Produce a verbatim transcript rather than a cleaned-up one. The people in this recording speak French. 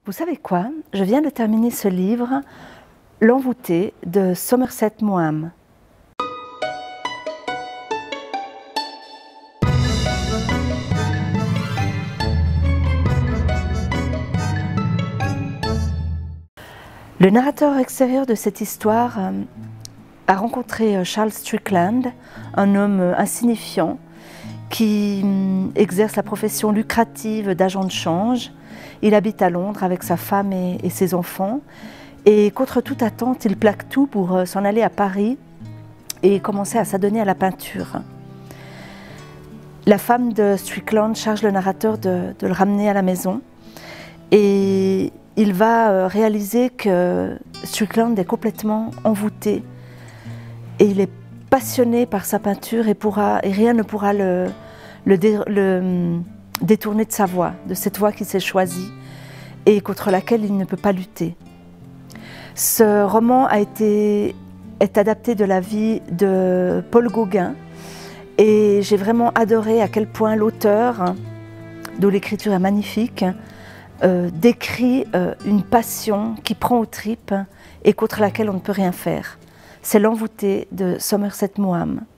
Vous savez quoi? Je viens de terminer ce livre, L'Envoûté de Somerset Maugham. Le narrateur extérieur de cette histoire euh, a rencontré euh, Charles Strickland, un homme euh, insignifiant qui euh, exerce la profession lucrative d'agent de change. Il habite à Londres avec sa femme et, et ses enfants. Et contre toute attente, il plaque tout pour euh, s'en aller à Paris et commencer à s'adonner à la peinture. La femme de Strickland charge le narrateur de, de le ramener à la maison. Et il va réaliser que Strickland est complètement envoûté et il est passionné par sa peinture et, pourra, et rien ne pourra le, le, dé, le détourner de sa voie, de cette voie qu'il s'est choisie et contre laquelle il ne peut pas lutter. Ce roman a été, est adapté de la vie de Paul Gauguin et j'ai vraiment adoré à quel point l'auteur, dont l'écriture est magnifique, Euh, décrit euh, une passion qui prend aux tripes et contre laquelle on ne peut rien faire. C'est L'Envoûté de Somerset Maugham.